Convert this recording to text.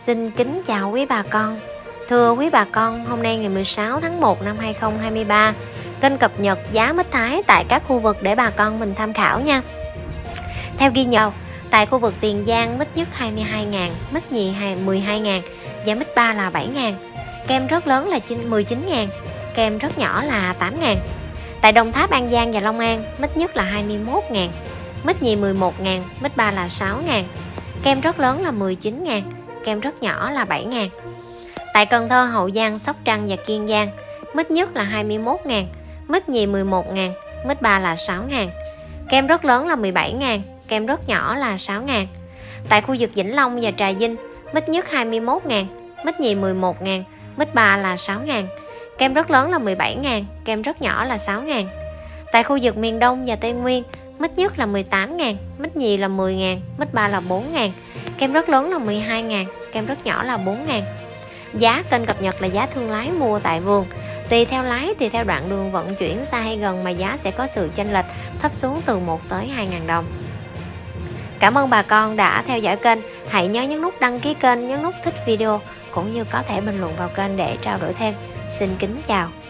Xin kính chào quý bà con. Thưa quý bà con, hôm nay ngày 16 tháng 1 năm 2023, kênh cập nhật giá mít Thái tại các khu vực để bà con mình tham khảo nha. Theo ghi nhận, tại khu vực Tiền Giang mít nhất 22.000, mít nhì 12.000 và mít ba là 7.000. Kem rất lớn là 19.000, kem rất nhỏ là 8.000. Tại Đồng Tháp, An Giang và Long An, mít nhất là 21.000, mít nhì 11.000, mít ba là 6.000. Kem rất lớn là 19.000, kem rất nhỏ là 7.000. Tại Cần Thơ, Hậu Giang, Sóc Trăng và Kiên Giang, mít nhất là 21.000, mít nhì 11.000, mít ba là 6.000. Kem rất lớn là 17.000, kem rất nhỏ là 6.000. Tại khu vực Vĩnh Long và Trà Vinh, mít nhất 21.000, mít nhì 11.000, mít ba là 6.000. Kem rất lớn là 17.000, kem rất nhỏ là 6.000. Tại khu vực miền Đông và Tây Nguyên, mít nhất là 18.000, mít nhì là 10.000, mít ba là 4.000. Kem rất lớn là 12.000, kem rất nhỏ là 4.000. Giá kênh cập nhật là giá thương lái mua tại vườn. Tùy theo lái, tùy theo đoạn đường vận chuyển xa hay gần mà giá sẽ có sự chênh lệch thấp xuống từ 1 tới 2.000 đồng. Cảm ơn bà con đã theo dõi kênh. Hãy nhớ nhấn nút đăng ký kênh, nhấn nút thích video cũng như có thể bình luận vào kênh để trao đổi thêm. Xin kính chào.